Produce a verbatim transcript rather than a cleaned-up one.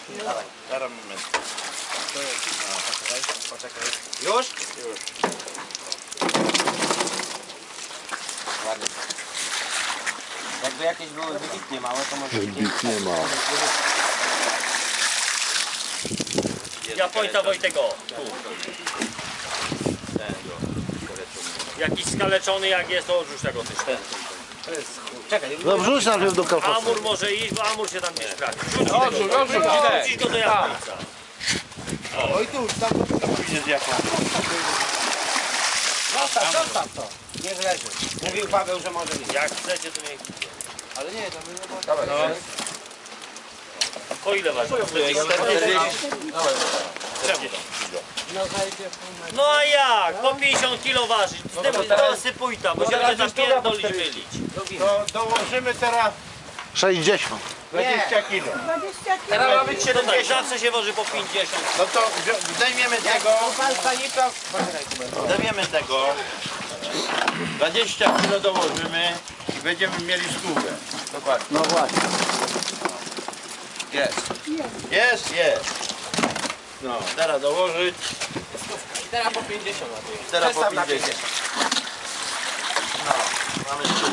Dawaj, teraz moment. No, poczekaj, poczekaj. Już? Już. Ładnie. Jakby jakieś były wybitnie małe, to może... Wybitnie małe. Ja pojta Wojtek, o, tu. Jakiś skaleczony jak jest, to odrzuć tego też. Czekaj, No wrzuć najpierw do kafasa. Amur może iść, bo Amur się tam nie trafi. Odrzuć, odrzuć, Wrzuć go do jachnica. oj tu, tam to pójdzie z jaką. Zostaw, zostaw to. Niech leży. Mówił Paweł, że może iść. Jak chcecie, to niech. Ale nie, to nie ma... Dawaj, no. Po ile waży? Czemu to? No a jak? Po pięćdziesiąt kilo waży. Dosypuj tam, bo się będzie tam pierdolić mylić. To dołożymy teraz sześćdziesiąt. dwadzieścia kilo. Teraz ma być siedemdziesiąt. Zawsze się waży po pięćdziesiąt. No to zdejmiemy tego. Zdejmiemy tego. dwadzieścia kilo dołożymy i będziemy mieli stówę. Dokładnie. No właśnie. Jest. Jest, jest. No, teraz dołożyć. Teraz po pięćdziesiąt na to. Teraz po pięćdziesiąt. No, mamy stówę.